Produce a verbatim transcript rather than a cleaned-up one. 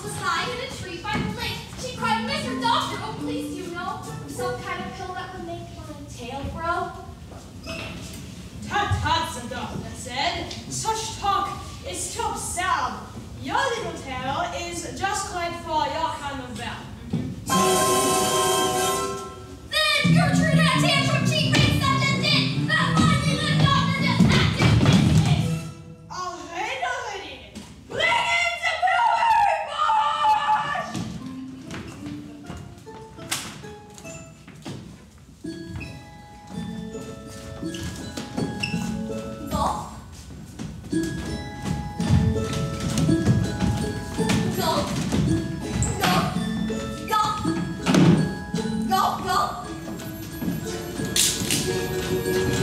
Alice was high in a tree by the lake. She cried, Mister Doctor, oh please, you know, some kind of pill that would make my tail grow. Tut tut, the doctor said. Such talk is too absurd. Your little tail is just quite for your kind of bell. Then Gertrude had a tantrum, she made such a din that finally the doctor just had to kiss it. Alright, already. Bring in the blueberry bush! Gulp. Gulp. Gulp. Gulp. Gulp. Gulp.